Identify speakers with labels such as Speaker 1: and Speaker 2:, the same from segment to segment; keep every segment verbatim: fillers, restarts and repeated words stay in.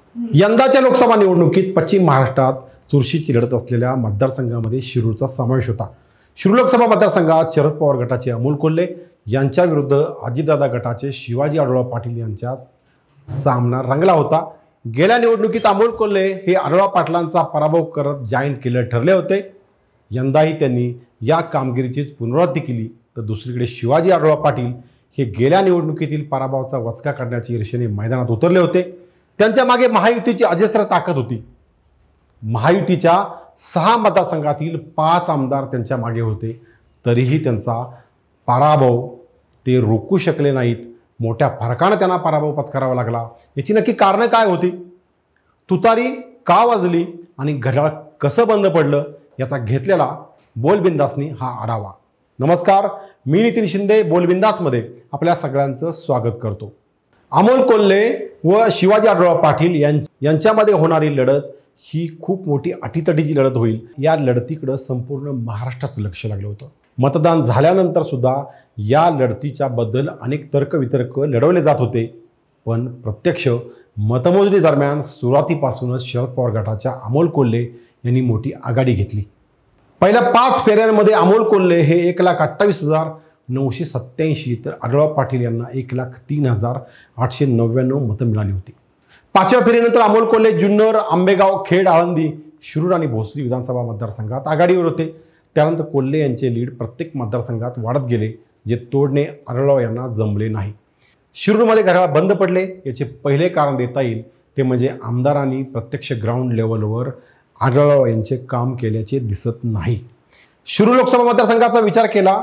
Speaker 1: यंदाच्या लोकसभा निवडणुकीत पश्चिम महाराष्ट्रात चुरशीची लढत असलेल्या मतदारसंघामध्ये शिरूरचा समावेश होता। शिरूर लोकसभा मतदारसंघात शरद पवार गटाचे अमोल कोल्हे यांच्या विरुद्ध अजितदादा गटाचे शिवाजी आढळराव पाटील यांच्यात सामना रंगला होता। गेल्या निवडणुकीत अमोल कोल्हे हे आढळराव पाटलांचा पराभव करत जायंट किलर ठरले होते। यंदाही त्यांनी या कामगिरीचीच पुनरावृत्ती केली, तर दुसरीकडे शिवाजी आढळराव पाटील हे गेल्या निवडणुकीतील पराभवाचा वचका काढण्याच्या ईर्षेने मैदानात उतरले होते। त्यांच्या मागे महायुतीची अजस्त्र ताकद होती। महायुतीच्या सहा मतदारसंघातील पाच आमदार त्यांच्या मागे होते, तरीही त्यांचा पराभव ते रोखू शकले नाहीत। मोठ्या फरकाने त्यांना पराभव पत्करावा लागला। याची नक्की कारणं काय होती, तुतारी का वाजली आणि घड्याळ कसं बंद पडलं, याचा घेतलेला बोलबिंदासनी हा आढावा। नमस्कार, मी नितीन शिंदे बोलबिंदासमध्ये आपल्या सगळ्यांचं स्वागत करतो। अमोल कोल्हे व शिवाजी आढळराव पाटील यांच्यामध्ये होणारी लढत ही खूप मोठी अटीतटीची लढत होईल। या लढतीकडे संपूर्ण महाराष्ट्राचं लक्ष लागलं होतं। मतदान झाल्यानंतर सुद्धा या लढतीच्या बद्दल अनेक तर्कवितर्क लढवले जात होते, पण प्रत्यक्ष मतमोजणी दरम्यान सुरुवातीपासूनच शरद पवार गटाच्या अमोल कोल्हे यांनी मोठी आघाडी घेतली। पहिल्या पाच फेऱ्यांमध्ये अमोल कोल्हे हे एक लाख अठ्ठावीस हजार नऊशे सत्त्याऐंशी तर आढळराव पाटील यांना एक लाख तीन हजार आठशे नव्याण्णव मतं मिळाली होती। पाचव्या फेरीनंतर अमोल कोल्हे जुन्नर, आंबेगाव, खेड, आळंदी, शिरूर आणि भोसरी विधानसभा मतदारसंघात आघाडीवर होते। त्यानंतर कोल्हे यांचे लीड प्रत्येक मतदारसंघात वाढत गेले, जे तोडणे आढळराव यांना जमले नाही। शिरूरमध्ये घड्याळ बंद पडले, याचे पहिले कारण देता येईल ते म्हणजे आमदारांनी प्रत्यक्ष ग्राउंड लेवलवर आढळराव यांचे काम केल्याचे दिसत नाही। शिरूर लोकसभा मतदारसंघाचा विचार केला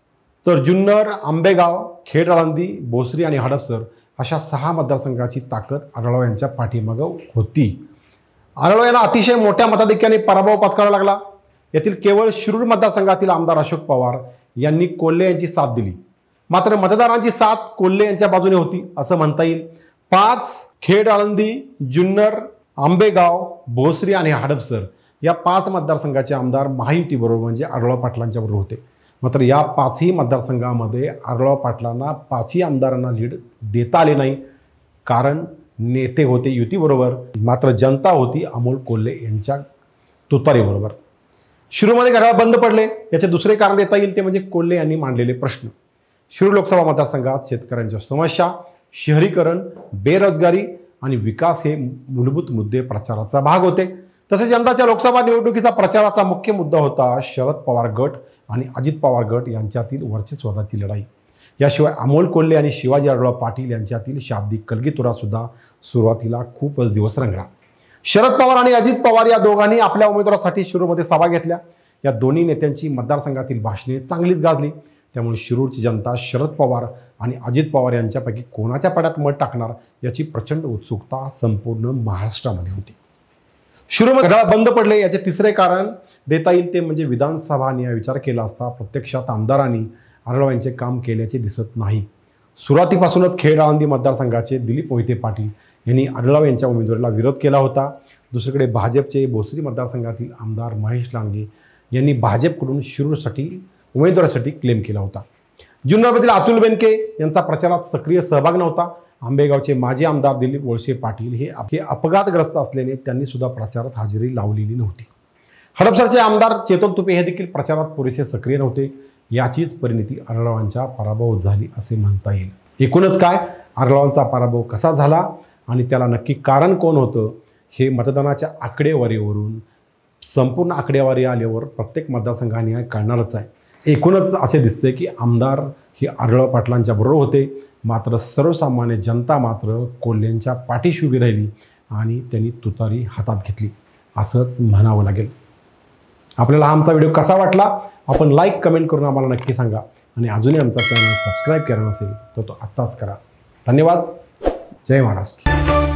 Speaker 1: तर जुन्नर, आंबेगाव, खेड, आळंदी, भोसरी आणि हडपसर अशा सहा मतदारसंघाची ताकद आढळराव यांच्या पाठीमागं होती। आढळराव यांना अतिशय मोठ्या मताधिक्याने पराभव पत्करावा लागला। यातील केवळ शिरूर मतदारसंघातील आमदार अशोक पवार यांनी कोल्हे यांची साथ दिली, मात्र मतदारांची साथ कोल्हे यांच्या बाजूने होती असं म्हणता येईल। पाच खेड, आळंदी, जुन्नर, आंबेगाव, भोसरी आणि हडपसर या पाच मतदारसंघाचे आमदार महायुतीबरोबर म्हणजे आढळराव पाटलांच्या बरोबर होते। मात्र या पाचही मतदारसंघामध्ये आढळराव पाटलांना पाचही आमदारांना लीड देता आले नाही, कारण नेते होते युतीबरोबर, मात्र जनता होती अमोल कोल्हे यांच्या तुतारीबरोबर। शिरूरमध्ये घड्याळ बंद पडले, याचे दुसरे कारण देता येईल ते म्हणजे कोल्हे यांनी मांडलेले प्रश्न। शिरूर लोकसभा मतदारसंघात शेतकऱ्यांच्या समस्या, शहरीकरण, बेरोजगारी आणि विकास हे मूलभूत मुद्दे प्रचाराचा भाग होते। तसेच यंदाच्या लोकसभा निवडणुकीचा प्रचाराचा मुख्य मुद्दा होता शरद पवार गट आणि अजित पवार गट यांच्यातील वर्चस्वाची लढाई। याशिवाय अमोल कोल्हे आणि शिवाजी आढळराव पाटील यांच्यातील शाब्दिक कलगीतुरा सुद्धा सुरुवातीला खूपच दिवस रंगला। शरद पवार आणि अजित पवार या दोघांनी आपल्या उमेदवारासाठी शिरूरमध्ये सभा घेतल्या। या दोन्ही नेत्यांची मतदारसंघातील भाषणे चांगलीच गाजली, त्यामुळे शिरूरची जनता शरद पवार आणि अजित पवार यांच्यापैकी कोणाच्या पाड्यात मत टाकणार याची प्रचंड उत्सुकता संपूर्ण महाराष्ट्रामध्ये होती। शिरूरमध्ये घड्याळ बंद पडले, याचे तिसरे कारण देता येईल ते म्हणजे विधानसभा न्याय विचार केला असता प्रत्यक्षात आमदारांनी आढळराव यांचे काम केल्याचे दिसत नाही। सुरुवातीपासूनच खेड, आळंदी मतदारसंघाचे दिलीप मोहिते पाटील यांनी आढळराव यांच्या उमेदवारीला विरोध केला होता। दुसरीकडे भाजपचे भोसरी मतदारसंघातील आमदार महेश लांडगे यांनी भाजपकडून शिरूरसाठी उमेदवारीसाठी क्लेम केला होता। जुन्नरमधील अतुल बेनके यांचा प्रचारात सक्रिय सहभाग नव्हता। आंबेगावचे माजी आमदार दिलीप वळसे पाटील हे हे अपघातग्रस्त असल्याने त्यांनी सुद्धा प्रचारात हजेरी लावलेली नव्हती। हडपसरचे आमदार चेतन तुपे हे देखील प्रचारात पुरेसे सक्रिय नव्हते। याचीच परिणिती आढळरावांच्या पराभव झाली असे म्हणता येईल। एकूणच काय, आढळरावांचा पराभव कसा झाला आणि त्याला नक्की कारण कोण होतं हे मतदानाच्या आकडेवारीवरून संपूर्ण आकडेवारी आल्यावर प्रत्येक मतदारसंघाने कळणारच आहे। एकूणच असे दिसते की आमदार हे आढळराव पाटलांच्या बरोबर होते, मात्र सर्वसामान्य जनता मात्र कोल्हेंच्या पाठीशी उभी राहिली आणि त्यांनी तुतारी हातात घेतली असंच म्हणावं लागेल। आपल्याला आमचा व्हिडिओ कसा वाटला आपण लाईक कमेंट करून आम्हाला नक्की सांगा, आणि अजूनही आमचा चॅनल सबस्क्राईब केला नसेल तर तो आत्ताच करा। धन्यवाद। जय महाराष्ट्र।